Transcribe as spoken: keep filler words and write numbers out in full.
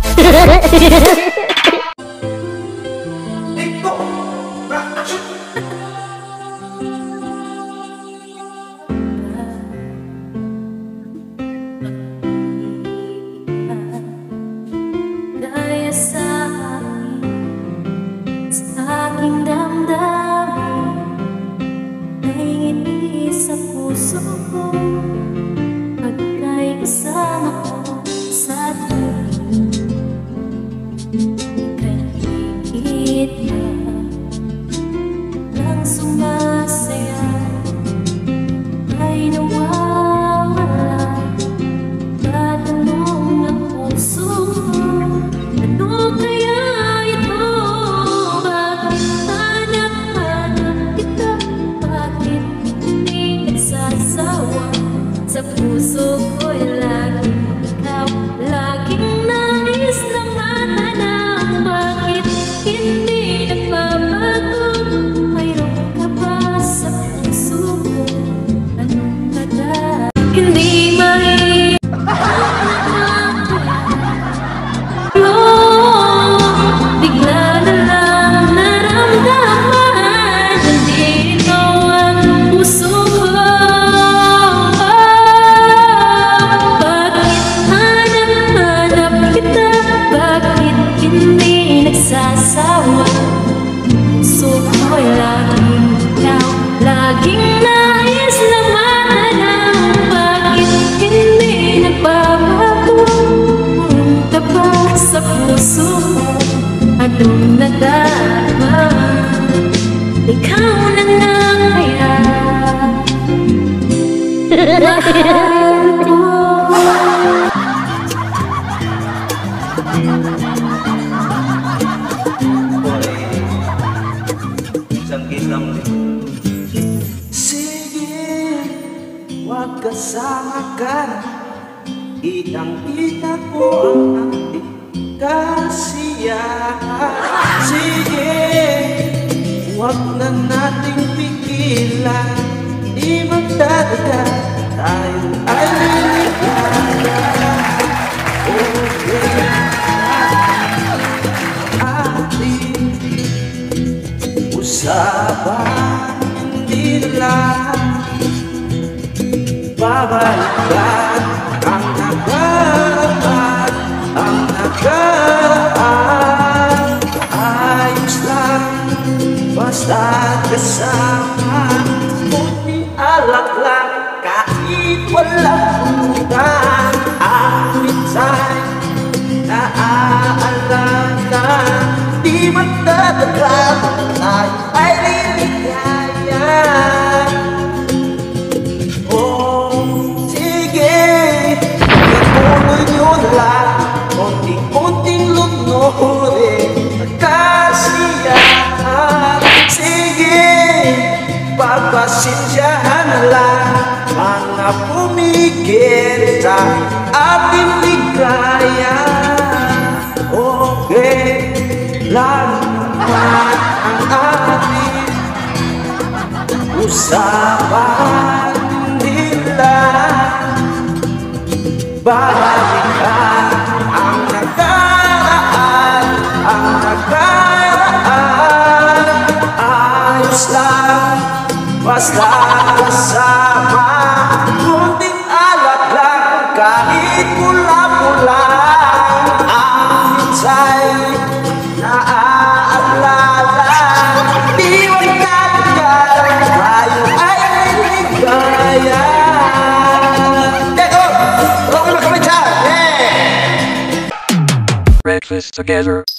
Daya sa akin, sa aking damdamin, may ngiti sa puso ko pagka'y kasama ko sa tuwing ika'y higit na lang sumasaya, ay nawawala. Tatanong ang puso ko, ano kaya ito? Bakit hanap-hanap kita? Bakit hindi nagsasawa? Sa puso ko'y laging ikaw, laging nais na matanang. Bakit hindi nagbabago? Mayroon ka ba sa puso ko? Anong nagdaan? Hindi mahirap bigla na lang naramdaman, nandito ang puso ko. Bakit hanap-hanap kita? Bakit hindi nagsasawa? Puso ko'y laging ikaw, laging nais na matanang. Bakit hindi nagbabago? Pumunta ba sa puso ko? Anong nadarama? Ikaw na nga kaya mahal ko. Sige, huwag kasama ka na. Kitang-kita ko ang ating kasiyahan. Sige, huwag na nating pigilan. Di magdadaga, tayo ay liligaya. Okay, ating usapan, hindi lang babalikan ang nakaraan, ang nakaraan. Ayos lang, basta kasama. Kunting alak lang, kahit walang utang. Awit sa'y naaalala, di magdadagal, tayo ay liligaya. Kunting-kunting lunurin kasiyahan. Sige, pagpasensyahan na lang mga pumigil sa ating ligaya. Okay, lalo naman ang ating usapan, hindi lang babalikan ang nakaraan, ang nakaraan. Ayos lang, basta kasama. Kunting alak lang, kahit pula-pula. Ang minsa'y naaalala, di magdadagal, tayo ay ligaya. Breakfast together.